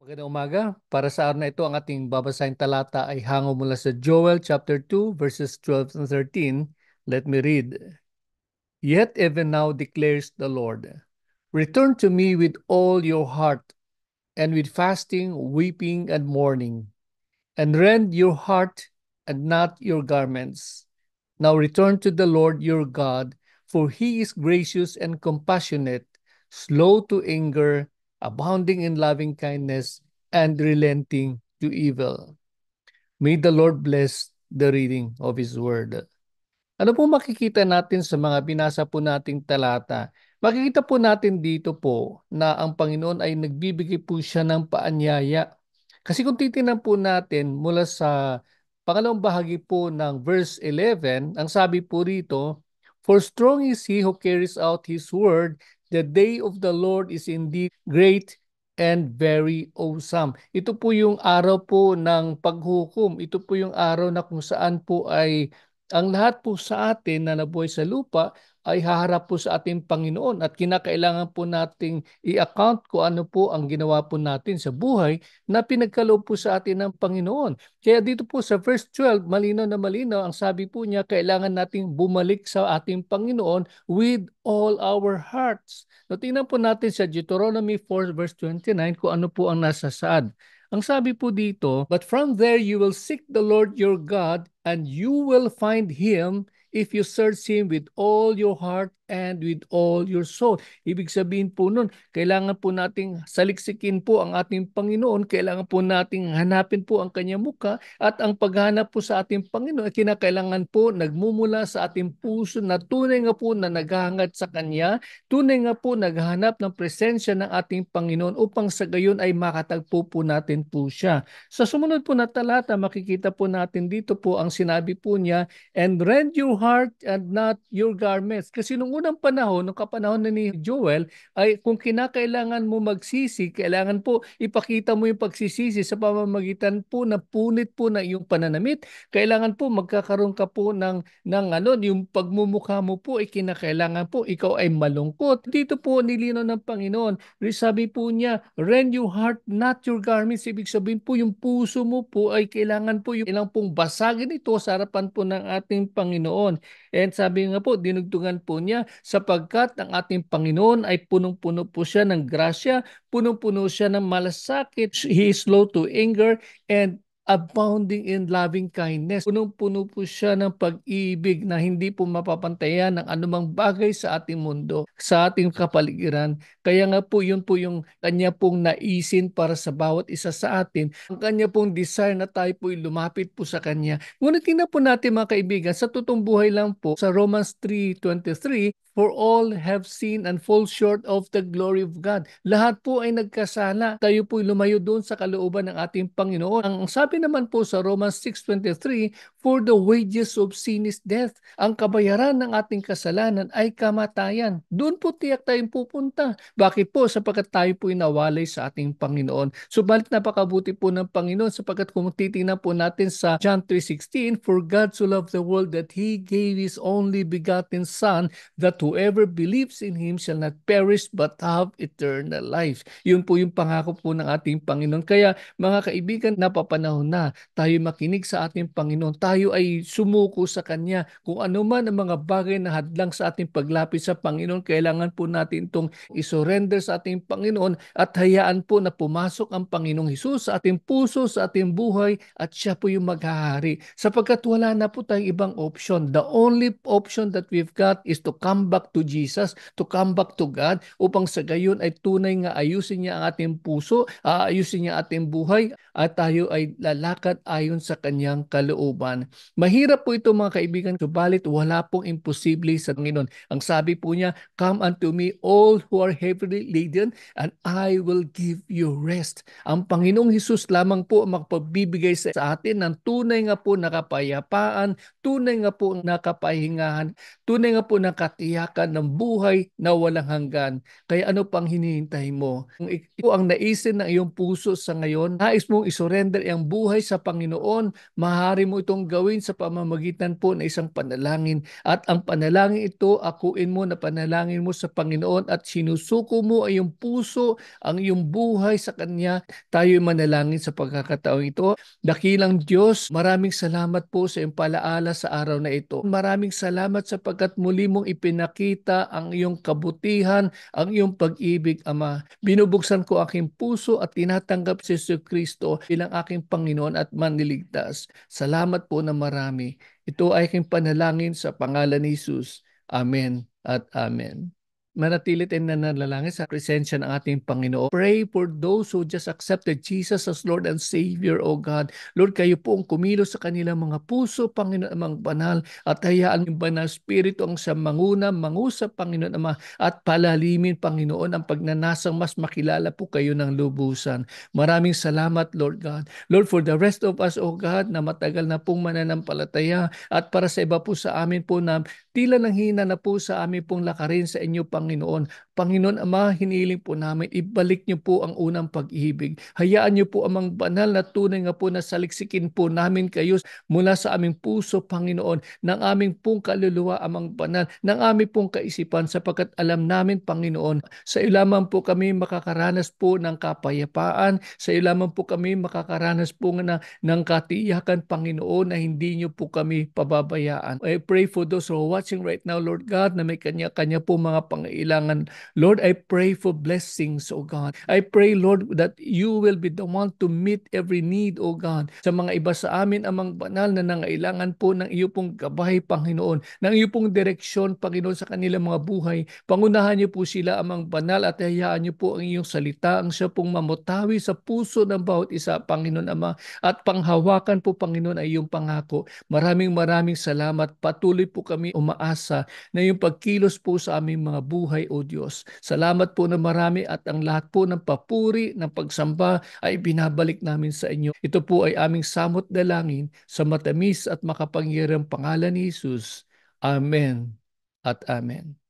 Magandang umaga. Para sa araw na ito, ang ating babasahin talata ay hango mula sa Joel chapter 2 verses 12 and 13. Let me read. Yet even now declares the Lord, return to me with all your heart, and with fasting, weeping, and mourning, and rend your heart and not your garments. Now return to the Lord your God, for he is gracious and compassionate, slow to anger, abounding in loving kindness, and relenting to evil. May the Lord bless the reading of his word. Ano po makikita natin sa mga binasa po nating talata? Makikita po natin dito po na ang Panginoon ay nagbibigay po siya ng paanyaya. Kasi kung titingnan po natin mula sa pangalawang bahagi po ng verse 11, ang sabi po rito, for strong is he who carries out his word, the day of the Lord is indeed great and very awesome. Ito po yung araw po ng paghukom. Ito po yung araw na kung saan po ay ang lahat po sa atin na nabuhay sa lupa ay haharap po sa ating Panginoon at kinakailangan po nating i-account kung ano po ang ginawa po natin sa buhay na pinagkaloob po sa atin ng Panginoon. Kaya dito po sa verse 12, malinaw na malinaw, ang sabi po niya, kailangan nating bumalik sa ating Panginoon with all our hearts. So, tingnan po natin sa Deuteronomy 4 verse 29 kung ano po ang nasa saad. Ang sabi po dito, but from there you will seek the Lord your God, and you will find him if you search him with all your heart and with all your soul. Ibig sabihin po nun, kailangan po nating saliksikin po ang ating Panginoon, kailangan po nating hanapin po ang kanyang mukha, at ang paghanap po sa ating Panginoon, kinakailangan po nagmumula sa ating puso na tunay nga po na naghahangad sa kanya, tunay nga po naghahanap ng presensya ng ating Panginoon upang sa gayon ay makatagpo po natin po siya. Sa sumunod po na talata, makikita po natin dito po ang sinabi po niya, and rend your heart and not your garments. Kasi nung unang panahon, nung kapanahon na ni Joel, ay kung kinakailangan mo magsisi, kailangan po ipakita mo yung pagsisisi sa pamamagitan po na punit po na iyong pananamit. Kailangan po magkakaroon ka po ng ano, yung pagmumukha mo po ay kinakailangan po ikaw ay malungkot. Dito po nilino ng Panginoon. Sabi po niya, rend your heart, not your garments. Ibig sabihin po yung puso mo po ay kailangan po yung ilang pong basagin ito sa harapan po ng ating Panginoon. And sabi nga po, dinugtungan po niya sapagkat ang ating Panginoon ay punong-puno po siya ng grasya, punong-puno siya ng malasakit. He is slow to anger and abounding in loving kindness. Punong-puno po siya ng pag-ibig na hindi po mapapantayan ng anumang bagay sa ating mundo, sa ating kapaligiran. Kaya nga po yun po yung kanya pong naisin para sa bawat isa sa atin. Ang kanya pong desire na tayo po lumapit po sa kanya. Ngunit tingnan po natin mga kaibigan, sa totoong buhay lang po, sa Romans 3:23, for all have sinned and fall short of the glory of God. Lahat po ay nagkasala. Tayo po lumayo doon sa kalooban ng ating Panginoon. Ang sabi naman po sa Romans 6:23, for the wages of sin is death. Ang kabayaran ng ating kasalanan ay kamatayan. Doon po tiyak tayong pupunta. Bakit po? Sapagkat tayo po nawalay sa ating Panginoon. Subalit napakabuti po ng Panginoon sapagkat kung titingnan po natin sa John 3:16, for God so loved the world that He gave His only begotten Son, that whoever believes in Him shall not perish but have eternal life. Yun po yung pangako po ng ating Panginoon. Kaya mga kaibigan, napapanahon na tayo makinig sa ating Panginoon. Tayo ay sumuko sa Kanya. Kung ano man ang mga bagay na hadlang sa ating paglapit sa Panginoon, kailangan po natin itong isurrender sa ating Panginoon at hayaan po na pumasok ang Panginoong Hesus sa ating puso, sa ating buhay, at siya po yung maghahari. Sapagkat wala na po tayong ibang option. The only option that we've got is to come back to Jesus, to come back to God, upang sa gayon ay tunay nga ayusin niya ang ating puso, ayusin niya ating buhay, at tayo ay lalakad ayon sa kanyang kalooban. Mahirap po ito mga kaibigan, subalit wala pong imposible sa Panginoon. Ang sabi po niya, come unto me all who are heavily laden, and I will give you rest. Ang Panginoong Hesus lamang po ang magpagbibigay sa atin ng tunay nga po na kapayapaan, tunay nga po na kapahingahan, tunay nga po na katiyakan kagalakan ng buhay na walang hanggan. Kaya ano pang hinihintay mo? Kung ito ang naisin ng iyong puso sa ngayon, nais mong isurrender ang buhay sa Panginoon, maaari mo itong gawin sa pamamagitan po ng isang panalangin. At ang panalangin ito, akuin mo na panalangin mo sa Panginoon at sinusuko mo ang iyong puso, ang iyong buhay sa Kanya. Tayo'y manalangin sa pagkakataong ito. Dakilang Diyos, maraming salamat po sa iyong palaala sa araw na ito. Maraming salamat sapagkat muli mong ipinakita ang iyong kabutihan, ang iyong pag-ibig, Ama. Binubuksan ko aking puso at tinatanggap si Jesu Kristo bilang aking Panginoon at Manliligtas. Salamat po na marami. Ito ay aking panalangin sa pangalan ni Jesus. Amen at amen. Manatili tayong nananalangin sa presensya ng ating Panginoon. Pray for those who just accepted Jesus as Lord and Savior, O God. Lord, kayo po ang kumilos sa kanilang mga puso, Panginoon amang banal, at hayaan ng banal Espiritu ang siyang manguna, mangusap, Panginoon Ama, at palalimin, Panginoon, ang pagnanasang mas makilala po kayo ng lubusan. Maraming salamat, Lord God. Lord, for the rest of us, O God, na matagal na pong mananampalataya, at para sa iba po sa amin po na tila nang hina na po sa amin pong lakarin sa inyo, Panginoon. Panginoon Ama, hiniling po namin, ibalik niyo po ang unang pag-ibig. Hayaan niyo po amang banal na tunay nga po na saliksikin po namin kayo mula sa aming puso, Panginoon, ng aming pong kaluluwa amang banal, ng aming pong kaisipan, sapagkat alam namin, Panginoon, sa iyo lamang po kami makakaranas po ng kapayapaan, sa iyo lamang po kami makakaranas po ng katiyakan, Panginoon, na hindi niyo po kami pababayaan. I pray for those who are watching right now, Lord God, na may kanya-kanya po mga pangailangan. Lord, I pray for blessings, O God. I pray, Lord, that you will be the one to meet every need, O God. Sa mga iba sa amin, amang banal na nangailangan po ng iyo pong gabay, Panginoon, ng iyo pong direksyon, Panginoon, sa kanilang mga buhay. Pangunahan niyo po sila, amang banal, at hayaan niyo po ang iyong salita, ang siya pong mamutawi sa puso ng bawat isa, Panginoon Ama, at panghawakan po, Panginoon, ay iyong pangako. Maraming salamat. Patuloy po kami umaasa na yung pagkilos po sa aming mga buhay, O Diyos. Salamat po na marami, at ang lahat po ng papuri, ng pagsamba ay binabalik namin sa inyo. Ito po ay aming samot dalangin sa matamis at makapangyarihang pangalan ni Jesus. Amen at amen.